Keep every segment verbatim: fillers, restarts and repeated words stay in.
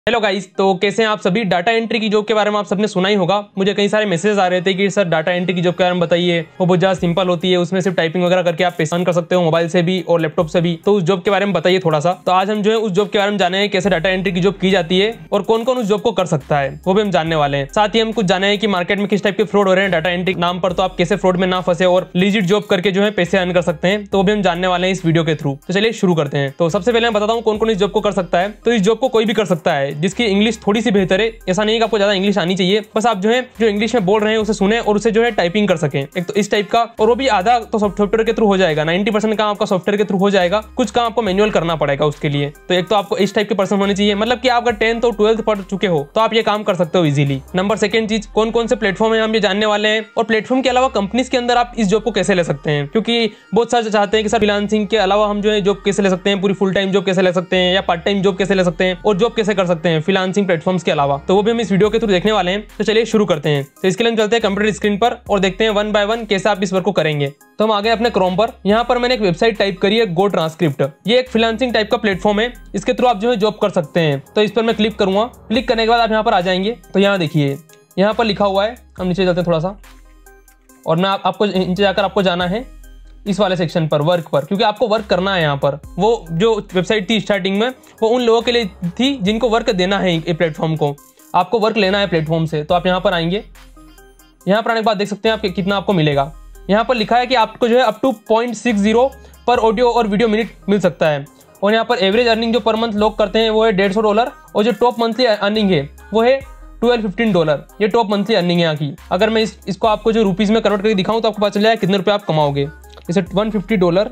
Hello guys, तो कैसे हैं आप सभी। डाटा एंट्री की जॉब के बारे में आप सबने सुना ही होगा। मुझे कई सारे मैसेज आ रहे थे कि सर डाटा एंट्री की जॉब के बारे में बताइए, वो बहुत ज़्यादा सिंपल होती है, उसमें सिर्फ टाइपिंग वगैरह करके आप पैसा कर सकते हो मोबाइल से भी और लैपटॉप से भी। तो उस जॉब के बारे में बताइए थोड़ा सा। तो आज हम जो है उस जॉब के बारे में जाने हैं, कैसे डाटा एंट्री की जॉब की जाती है और कौन कौन उस जॉब को कर सकता है, वो भी हम जानने वाले हैं। साथ ही हम कुछ जाने हैं कि मार्केट में किस टाइप के फ्रॉड हो रहे हैं डाटा एंट्री नाम पर, तो आप कैसे फ्रॉड में ना फंसे और लीजिट जॉब करके जो है पैसे अर्न कर सकते हैं, तो वो भी हम जानने वाले हैं इस वीडियो के थ्रू। तो चलिए शुरू करते हैं। तो सबसे पहले मैं बताता हूँ कौन कौन इस जॉब को कर सकता है। तो इस जॉब को कोई भी कर सकता है जिसकी इंग्लिश थोड़ी सी बेहतर है। ऐसा नहीं है कि आपको ज्यादा इंग्लिश आनी चाहिए, बस आप जो है जो इंग्लिश में बोल रहे हैं उसे सुने और उसे जो है टाइपिंग कर सकें। एक तो इस टाइप का, और वो भी आधा तो सॉफ्टवेयर के थ्रू हो जाएगा। नाइंटी परसेंट काम आपका सॉफ्टवेयर के थ्रू हो जाएगा, कुछ काम आपको मैनुअल करना पड़ेगा उसके लिए। तो एक तो आपको इस टाइप के पर्सन होने चाहिए, मतलब कि आप अगर टेंथ और ट्वेल्थ पढ़ चुके हो तो आप ये काम कर सकते हो इजीली। नंबर सेकंड चीज, कौन कौन से प्लेटफॉर्म है हम ये जानने वाले हैं, और प्लेटफॉर्म के अलावा कंपनीज के अंदर आप इस जॉब को कैसे ले सकते हैं, क्योंकि बहुत सारे चाहते हैं कि सर फ्रीलांसिंग के अलावा हम जो है जॉब कैसे ले सकते हैं, पूरी फुल टाइम जॉब कैसे ले सकते हैं या पार्ट टाइम जॉब कैसे ले सकते हैं और जॉब कैसे कर सकते हैं फ्रीलांसिंग प्लेटफॉर्म्स के अलावा। तो वो भी हम इस वीडियो के थ्रू देखने वाले हैं। तो चलिए शुरू करते हैं। तो इसके लिए हम चलते हैं कंप्यूटर स्क्रीन पर और देखते हैं वन बाय वन कैसे आप इस वर्क को करेंगे। तो हम आ गए अपने क्रोम पर। यहाँ पर मैंने एक वेबसाइट टाइप करी है, गो ट्रांसक्रिप्ट। ये एक फ्रीलांसिंग टाइप का प्लेटफॉर्म है, इसके थ्रू आप जो है जॉब कर सकते हैं। तो इस पर मैं क्लिक करूंगा। क्लिक करने के बाद आप यहाँ पर आ जाएंगे। तो यहाँ देखिए, यहाँ पर लिखा हुआ है, हम नीचे जाते हैं थोड़ा सा, और मैं आप, आपको नीचे जाकर आपको जाना है इस वाले सेक्शन पर, वर्क पर, क्योंकि आपको वर्क करना है। यहाँ पर वो जो वेबसाइट थी स्टार्टिंग में, वो उन लोगों के लिए थी जिनको वर्क देना है ये प्लेटफॉर्म को, आपको वर्क लेना है प्लेटफॉर्म से। तो आप यहाँ पर आएंगे। यहाँ पर आने के बाद देख सकते हैं आप कितना आपको मिलेगा। यहाँ पर लिखा है कि आपको जो है up to point six zero पर ऑडियो और वीडियो मिनट मिल सकता है। और यहाँ पर एवरेज अर्निंग जो पर मंथ लोग करते हैं वो है डेढ़ सौ डॉलर, और जो टॉप मंथली अर्निंग है वो है ट्वेल्व फिफ्टीन डॉलर। ये टॉप मंथली अर्निंग है यहाँ की। अगर मैं इस, इसको आपको जो रुपीज़ में कन्वर्ट करके दिखाऊँ तो आपको पता चल जाएगा कितने रुपये आप कमाओगे। जैसे one fifty dollar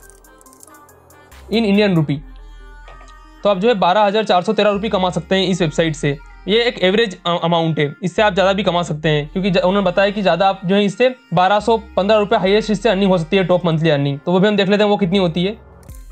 in Indian rupee, तो आप जो है बारह हज़ार चार सौ तेरह रुपये कमा सकते हैं इस वेबसाइट से। ये एक एवरेज अमाउंट है, इससे आप ज़्यादा भी कमा सकते हैं, क्योंकि उन्होंने बताया कि ज़्यादा आप जो है इससे बारह सौ पंद्रह रुपये हाईएस्ट इससे अर्निंग हो सकती है, टॉप मंथली अर्निंग। तो वो भी हम देख लेते हैं वो कितनी होती है।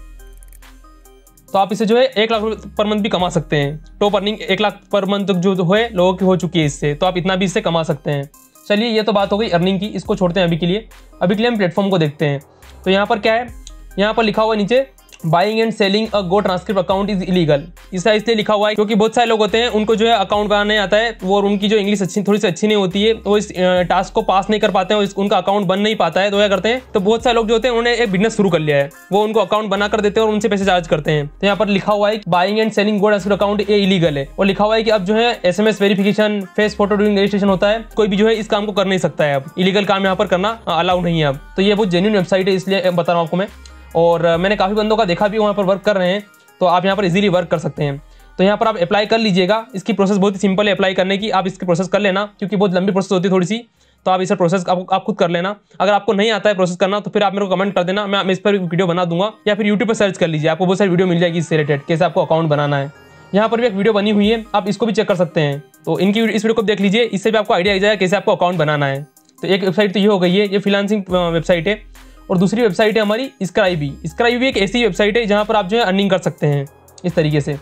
तो आप इसे जो है एक लाख रुपये पर मंथ भी कमा सकते हैं। टॉप अर्निंग एक लाख पर मंथ तक जो है लोगों की हो चुकी है इससे, तो आप इतना भी इससे कमा सकते हैं। चलिए, ये तो बात हो गई अर्निंग की, इसको छोड़ते हैं अभी के लिए। अभी के लिए हम प्लेटफॉर्म को देखते हैं। तो यहाँ पर क्या है, यहाँ पर लिखा हुआ है नीचे, buying and selling a go transcript account is illegal. इसका इसलिए लिखा हुआ है क्योंकि बहुत सारे लोग होते हैं उनको जो है अकाउंट बनाने आता है, वो और उनकी जो इंग्लिश अच्छी थोड़ी सी अच्छी नहीं होती है, वो इस टास्क को पास नहीं कर पाते हैं, उनका अकाउंट बन नहीं पाता है। तो क्या करते हैं, तो बहुत सारे लोग जो होते हैं उन्होंने एक बिजनेस शुरू कर लिया है, वो उनको अकाउंट बना कर देते हैं और उनसे पैसे चार्ज करते हैं। तो यहाँ पर लिखा हुआ है buying and selling go transcript account ये इलीगल है, और लिखा हुआ है कि अब जो है S M S verification, face photo during registration होता है, कोई भी जो है इस काम को कर नहीं सकता है। अब इलीगल काम यहाँ पर करना अलाउ नहीं है अब। तो ये बहुत जेन्युइन वेबसाइट है, इसलिए बता रहा हूँ आपको मैं। और मैंने काफ़ी बंदों का देखा भी वहाँ पर वर्क कर रहे हैं, तो आप यहाँ पर इजीली वर्क कर सकते हैं। तो यहाँ पर आप अप्लाई कर लीजिएगा। इसकी प्रोसेस बहुत ही सिंपल है अप्लाई करने की, आप इसकी प्रोसेस कर लेना, क्योंकि बहुत लंबी प्रोसेस होती है थोड़ी सी। तो आप इसे प्रोसेस आप, आप खुद कर लेना। अगर आपको नहीं आता है प्रोसेस करना तो फिर आप मेरे को कमेंट कर देना, मैं, मैं इस पर वीडियो बना दूंगा, या फिर यूट्यूब पर सर्च कर लीजिए, आपको बहुत सारी वीडियो मिल जाएगी इससे रिलेटेड, कैसे आपको अकाउंट बनाना है। यहाँ पर भी एक वीडियो बनी हुई है, आप इसको भी चेक कर सकते हैं। तो इनकी इस वीडियो को देख लीजिए, इससे भी आपको आइडिया आ जाएगा कैसे आपको अकाउंट बनाना है। तो एक वेबसाइट तो ये हो गई है, ये फ्रीलांसिंग वेबसाइट है। और दूसरी वेबसाइट है हमारी स्क्राइबी। स्क्राइबी एक ऐसी वेबसाइट है जहाँ पर आप जो है अर्निंग कर सकते हैं इस तरीके से।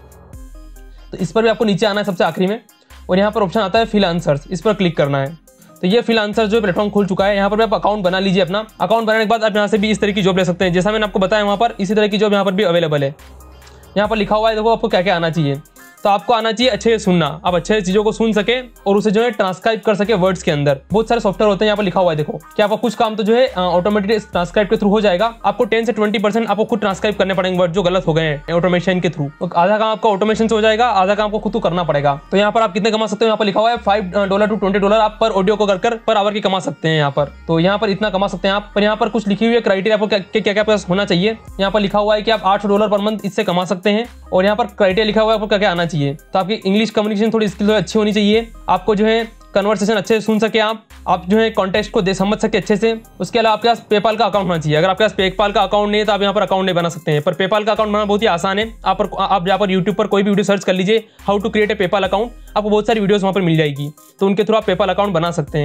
तो इस पर भी आपको नीचे आना है सबसे आखिरी में, और यहाँ पर ऑप्शन आता है फ्रीलांसर्स, इस पर क्लिक करना है। तो ये फ्रीलांसर जो प्लेटफॉर्म खुल चुका है, यहाँ पर भी आप अकाउंट बना लीजिए अपना। अकाउंट बनाने के बाद आप यहाँ से भी इस तरह की जॉब ले सकते हैं, जैसा मैंने आपको बताया वहाँ पर, इसी तरह की जॉब यहाँ पर भी अवेलेबल है। यहाँ पर लिखा हुआ है, देखो आपको क्या क्या आना चाहिए। तो आपको आना चाहिए अच्छे से सुनना, आप अच्छे चीज़ों को सुन सके और उसे जो है ट्रांसक्राइब कर सके वर्ड्स के अंदर। बहुत सारे सॉफ्टवेयर होते हैं, यहाँ पर लिखा हुआ है देखो कि आपका कुछ काम तो जो है ऑटोमेटिक ट्रांसक्राइब के थ्रू हो जाएगा। आपको टेन से ट्वेंटी परसेंट आपको खुद ट्रांसक्राइब करने पड़ेंगे वर्ड जो गलत हो गए हैं ऑटोमेशन के थ्रू। तो आधा काम आपका ऑटोमेशन से हो जाएगा, आधा काम आपको खुद को करना पड़ेगा। तो यहाँ पर आप कितने कमा सकते हो, यहाँ पर लिखा हुआ है five dollar to twenty dollar आप पर ऑडियो को कर पर आवर के कमा सकते हैं यहाँ पर। तो यहाँ पर इतना कमा सकते हैं आप। पर यहाँ पर कुछ लिखी हुई है क्राइटेरिया आपको क्या क्या क्या होना चाहिए। यहाँ पर लिखा हुआ है कि आप आठ डॉलर पर मंथ इससे कमा सकते हैं, और यहाँ पर क्राइटेरिया लिखा हुआ है आपको क्या क्या आना चाहिए। तो आपकी इंग्लिश कम्युनिकेशन थोड़ी स्किल अच्छी होनी चाहिए, आपको जो है कन्वर्सेशन अच्छे से सुन सके, आप आप जो है कॉन्टेक्स्ट को दे समझ सके अच्छे से। उसके अलावा आपके पास पेपाल का अकाउंट होना चाहिए। अगर आपके पास पेपाल का अकाउंट नहीं है तो आप यहाँ पर अकाउंट नहीं बना सकते हैं, पर पेपाल का अकाउंट बनाना बहुत ही आसान है। आप आप यहाँ पर यूट्यूब पर कोई भी वीडियो सर्च कर लीजिए, how to create a PayPal account, आपको बहुत सारी वीडियोस वहाँ पर मिल जाएगी, तो उनके थ्रू आप पेपाल अकाउंट बना सकते हैं।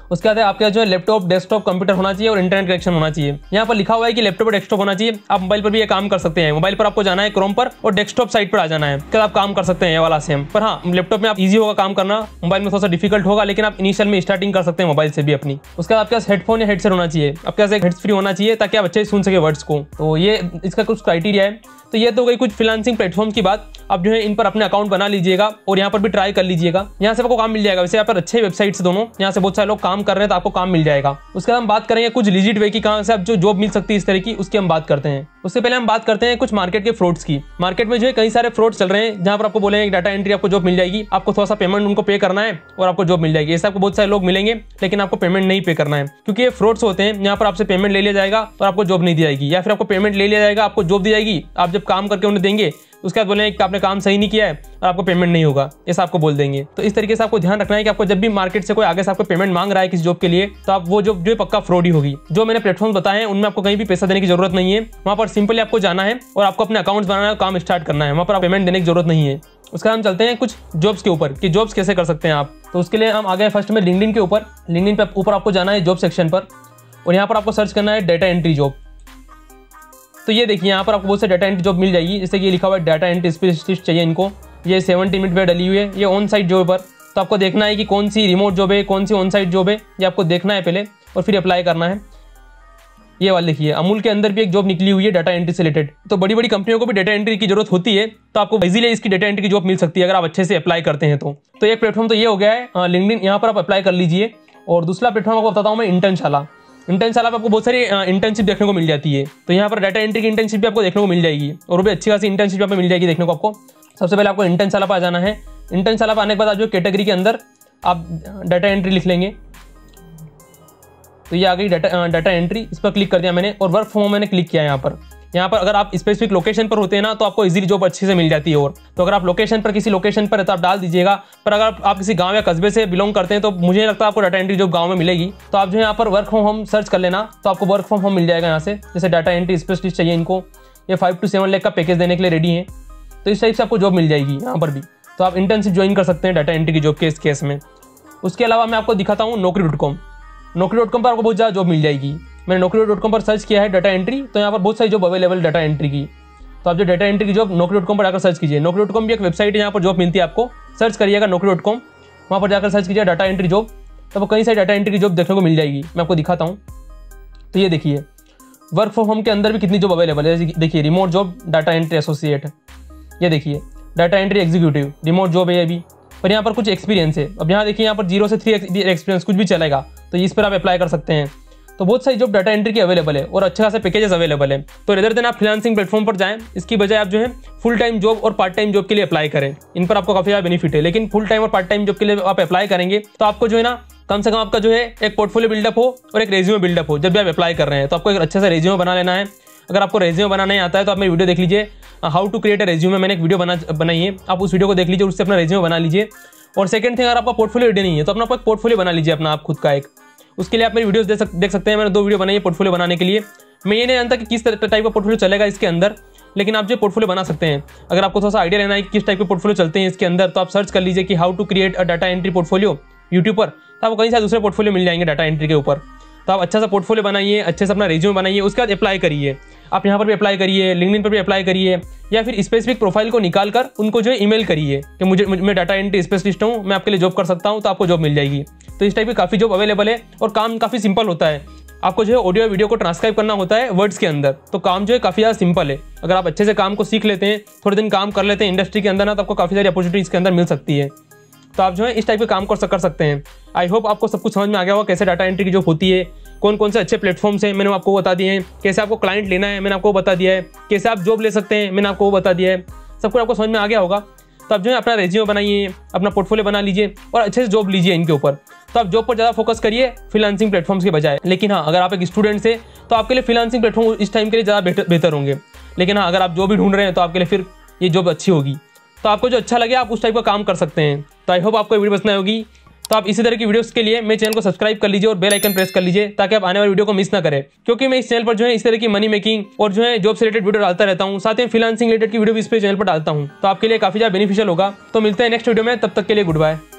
उसके बाद आपके जो है लैपटॉप, डेस्कटॉप, कंप्यूटर होना चाहिए और इंटरनेट कनेक्शन होना चाहिए। यहाँ पर लिखा हुआ है कि लैपटॉप और डेस्कटॉप होना चाहिए। आप मोबाइल पर भी ये काम कर सकते हैं। मोबाइल पर आपको जाना है क्रोम पर और डेस्कटॉप साइट पर आ जाना है, फिर आप काम कर सकते हैं ये वाला सेम। पर हाँ, लैपटॉप में आप इजी होगा काम करना, मोबाइल में थोड़ा सा डिफिकल्ट होगा, लेकिन आप इनिशियल में स्टार्टिंग कर सकते हैं मोबाइल से भी अपनी। उसके बाद आपके पास हेडफोन या हेडसेट होना चाहिए, आपके पास एक हेड्स फ्री होना चाहिए ताकि आप अच्छे से सुन सके वर्ड्स को। तो ये इसका कुछ क्राइटेरिया है। तो ये तो गई कुछ फ्रीलांसिंग प्लेटफॉर्म की बात। आप जो है इन पर अपने अकाउंट बना लीजिएगा और यहाँ पर भी ट्राई कर लीजिएगा, यहाँ से आपको काम मिल जाएगा। वैसे यहाँ पर अच्छे वेबसाइट्स दोनों, यहाँ से बहुत सारे लोग काम कर रहे हैं तो आपको काम मिल जाएगा। उसके बाद हम बात करेंगे कुछ लीजिट वे की, कहाँ से आप जो जॉब मिल सकती है इस तरह की, उसकी हम बात करते हैं। उससे पहले हम बात करते हैं कुछ मार्केट के फ्रॉड्स की। मार्केट में जो है कई सारे फ्रॉड चल रहे हैं, जहाँ पर आपको बोलेंगे डाटा एंट्री आपको जॉब मिल जाएगी, आपको थोड़ा सा पेमेंट उनको पे करना है और आपको जॉब मिल जाएगी। ऐसे आपको बहुत सारे लोग मिलेंगे लेकिन आपको पेमेंट नहीं पे करना है, क्योंकि ये फ्रॉड्स होते हैं। यहाँ पर आपसे पेमेंट ले लिया जाएगा और आपको जॉब नहीं दी जाएगी, या फिर आपको पेमेंट ले लिया जाएगा, आपको जॉब दी जाएगी, आप जब काम करके उन्हें देंगे उसके बाद बोलेंगे कि आपने काम सही नहीं किया है और आपको पेमेंट नहीं होगा, ऐसा आपको बोल देंगे। तो इस तरीके से आपको ध्यान रखना है कि आपको जब भी मार्केट से कोई आगे से आपको पेमेंट मांग रहा है किसी जॉब के लिए, तो आप वो जॉब जो पक्का फ्रॉड ही होगी। जो मैंने प्लेटफॉर्म बताए हैं उनमें आपको कहीं भी पैसा देने की जरूरत नहीं है, वहाँ पर सिंपली आपको जाना है और आपको अपने अकाउंट्स बनाना है, काम स्टार्ट करना है, वहाँ पर आप पेमेंट देने की जरूरत नहीं है। उसके बाद हम चलते हैं कुछ जॉब्स के ऊपर कि जॉब्स कैसे कर सकते हैं आप। तो उसके लिए हम आ गए फर्स्ट में लिंक्डइन के ऊपर। लिंक्डइन पे ऊपर आपको जाना है जॉब सेक्शन पर और यहाँ पर आपको सर्च करना है डाटा एंट्री जॉब। तो ये देखिए यहाँ पर आपको बहुत से डाटा एंट्री जॉब मिल जाएगी, जैसे कि ये लिखा हुआ है डाटा एंट्री स्पेशलिस्ट चाहिए इनको। ये सेवेंटी मिनट पे डली हुई है, ये ऑन साइट जॉब पर। तो आपको देखना है कि कौन सी रिमोट जॉब है, कौन सी ऑन साइट जॉब है, ये आपको देखना है पहले और फिर अप्लाई करना है। ये वाला देखिए, अमूल के अंदर भी एक जॉब निकली हुई है डाटा एंट्री से रिलेटेड। तो बड़ी बड़ी कंपनियों को भी डाटा एंट्री की जरूरत होती है, तो आपको इजीली इसकी डाटा एंट्री की जॉब मिल सकती है अगर आप अच्छे से अप्लाई करते हैं तो। तो एक प्लेटफॉर्म तो ये हो गया है लिंक्डइन, यहाँ पर आप अप्लाई कर लीजिए। और दूसरा प्लेटफॉर्म आपको बताता हूँ मैं, इंटर्नशाला। इंटर्नशाला पर आपको बहुत सारी इंटर्नशिप देखने को मिल जाती है। तो यहाँ पर डाटा एंट्री की इंटर्नशिप भी आपको देखने को मिल जाएगी और वो भी अच्छी खासी इंटर्नशिप यहाँ पे मिल जाएगी देखने को आपको। सबसे पहले आपको इंटर्नशाला पर आ जाना है। इंटर्नशाला पर आने के बाद आप जो कैटेगरी के अंदर आप डाटा एंट्री लिख लेंगे, तो ये आ गई डाटा डाटा एंट्री। इस पर क्लिक कर दिया मैंने और वर्क फ्रॉम होम मैंने क्लिक किया यहाँ पर। यहाँ पर अगर आप स्पेसिफिक लोकेशन पर होते हैं ना, तो आपको इजीली जॉब अच्छे से मिल जाती है। और तो अगर आप लोकेशन पर किसी लोकेशन पर है तो आप डाल दीजिएगा। पर अगर आप किसी गांव या कस्बे से बिलोंग करते हैं तो मुझे नहीं लगता आपको डाटा एंट्री जॉब गांव में मिलेगी। तो आप जो है यहाँ पर वर्क फ्रॉम होम सर्च कर लेना, तो आपको वर्क फ्रॉम होम मिल जाएगा यहाँ से। जैसे डाटा एंट्री स्पेशलिस्ट चाहिए इनको, ये फाइव टू सेवन लाख का पैकेज देने के लिए रेडी है, तो इस टाइप से आपको जॉब मिल जाएगी यहाँ पर भी। तो आप इंटर्नशिप ज्वाइन कर सकते हैं डाटा एंट्री की जॉब के इस केस में। उसके अलावा मैं आपको दिखाता हूँ Naukri dot com. Naukri dot com पर आपको बहुत ज़्यादा जॉब मिल जाएगी। मैंने नौकरी डॉट कॉम पर सर्च किया है डाटा एंट्री, तो यहाँ पर बहुत सारी जॉब अवेलेबल डाटा एंट्री की। तो आप जो डाटा एंट्री की जॉब नौकरी डॉट कॉम पर जाकर सर्च कीजिए। नौकरी डॉट कॉम भी एक वेबसाइट है, यहाँ पर जॉब मिलती है आपको। सर्च करिएगा नौकरी डॉट कॉम, वहाँ पर जाकर सर्च कीजिए डाटा एंट्री जॉब, तो आपको कई सारी डाटा एंट्री की जॉब देखने को मिल जाएगी। मैं आपको दिखाता हूँ। तो ये देखिए वर्क फ्रॉम होम के अंदर भी कितनी जॉब अवेलेबल है। देखिए remote job data entry associate, ये देखिए data entry executive remote job है ये भी। पर यहाँ पर कुछ एक्सपीरियंस है। अब यहाँ देखिए यहाँ पर जीरो से थ्री एक्सपीरियंस कुछ भी चलेगा, तो इस पर आप अप्लाई कर सकते हैं। तो बहुत सारी जॉब डाटा एंट्री की अवेलेबल है और अच्छे खासे पैकेजेस अवेलेबल है। तो रेदर देन आप फ्रीलांसिंग प्लेटफॉर्म पर जाएं, इसकी बजाय आप जो है फुल टाइम जॉब और पार्ट टाइम जॉब के लिए अप्लाई करें। इन पर आपको काफी ज़्यादा बेनिफिट है। लेकिन फुल टाइम और पार्ट टाइम जॉब के लिए आप अप्लाई करेंगे तो आपको जो है ना कम से कम आपका जो है एक पोर्टफोलियो बिल्डअप हो और एक रेज्यूमे बिल्डअप हो। जब भी आप अप्लाई कर रहे हैं तो आपको एक अच्छे से रेज्यूमे बना लेना है। अगर आपको रेज्यूमे बनाना नहीं आता है तो आप मेरी वीडियो देख लीजिए, how to create a resume. मैंने एक वीडियो बना बनाई है, आप उस वीडियो को देख लीजिए, उससे अपना रेज्यूमे बना लीजिए। और सेकंड थिंग, अगर आपका पोर्टफोलियो रेडी नहीं है तो अपना आपको एक पोर्टफोलियो बना लीजिए अपना आप खुद का एक। उसके लिए आप मेरी वीडियोस देख सक, देख सकते हैं। मैंने दो वीडियो बनाई है पोर्टफोलियो बनाने के लिए। मैं ये नहीं जानता कि किस टाइप का पोर्टफोलियो चलेगा इसके अंदर, लेकिन आप जो पोर्टफोलियो बना सकते हैं। अगर आपको थोड़ा सा आइडिया लेना है कि किस टाइप के पोर्टफोलियो चलते हैं इसके अंदर, तो आप सर्च कर लीजिए कि how to create a data entry portfolio YouTube पर, तो आपको कई सारे दूसरे पोर्टफोलियो मिल जाएंगे डाटा एंट्री के ऊपर। तो आप अच्छा सा पोर्टफोलियो बनाइए, अच्छे से अपना रेज्यूमे बनाइए, उसके बाद अप्लाई करिए। आप यहाँ पर भी अप्लाई करिए, लिंक्डइन पर भी अप्लाई करिए, या फिर स्पेसिफिक प्रोफाइल को निकाल कर उनको जो है ईमेल करिए कि मुझे मैं डाटा एंट्री स्पेशलिस्ट हूँ, मैं आपके लिए जॉब कर सकता हूँ, तो आपको जॉब मिल जाएगी। तो इस टाइप की काफ़ी जॉब अवेलेबल है और काम काफ़ी सिंपल होता है। आपको जो है ऑडियो वीडियो को ट्रांसक्राइब करना होता है वर्ड्स के अंदर, तो काम जो है काफ़ी ज़्यादा सिंपल है। अगर आप अच्छे से काम को सीख लेते हैं, थोड़े दिन काम कर लेते हैं इंडस्ट्री के अंदर ना, तो आपको काफ़ी सारी अपॉर्चुनिटी इसके अंदर मिल सकती है। तो आप जो है इस टाइप के काम कर कर सकते हैं। आई होप आपको सब कुछ समझ में आ गया होगा कैसे डाटा एंट्री की जॉब होती है, कौन कौन से अच्छे प्लेटफॉर्म्स हैं मैंने आपको बता दिए हैं, कैसे आपको क्लाइंट लेना है मैंने आपको बता दिया है, कैसे आप जॉब ले सकते हैं मैंने आपको वो बता दिया है। सब कुछ आपको समझ में आ गया होगा। तो आप जो है अपना रेज्यूमे बनाइए, अपना पोर्टफोलियो बना लीजिए और अच्छे से जॉब लीजिए इनके ऊपर। तो आप जॉब पर ज़्यादा फोकस करिए फ्रीलांसिंग प्लेटफॉर्म्स के बजाय। लेकिन हाँ, अगर आप एक स्टूडेंट से तो आपके लिए फ्रीलांसिंग प्लेटफॉर्म इस टाइम के लिए ज़्यादा बेहतर होंगे। लेकिन हाँ, अगर आप जो भी ढूंढ रहे हैं तो आपके लिए फिर ये जॉब अच्छी होगी। तो आपको जो अच्छा लगे आप उस टाइप का काम कर सकते हैं। तो आई होप आपको वीडियो पसंद होगी। तो आप इसी तरह की वीडियोस के लिए मेरे चैनल को सब्सक्राइब कर लीजिए और बेल आइकन प्रेस कर लीजिए, ताकि आप आने वाली वीडियो को मिस ना करें। क्योंकि मैं इस चैनल पर जो है इस तरह की मनी मेकिंग और जो है जॉब से रिलेटेड वीडियो डालता रहता हूँ, साथ ही फ्रीलांसिंग रिलेटेड की वीडियो भी इस पे चैनल पर डालता हूँ। तो आपके लिए काफी ज्यादा बेनिफिशियल होगा। तो मिलते हैं नेक्स्ट वीडियो में, तब तक के लिए गुड बाय।